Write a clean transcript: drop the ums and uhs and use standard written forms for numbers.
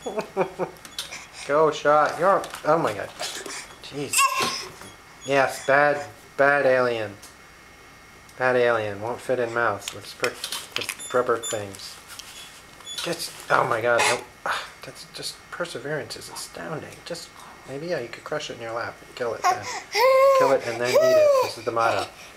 Go, shot. You're. Oh my god. Jeez. Yes, bad alien. Bad alien. Won't fit in mouth with rubber things. Just. Oh my god. No. That's just. Perseverance is astounding. Just. Maybe, yeah, you could crush it in your lap and kill it then. Kill it and then eat it. This is the motto.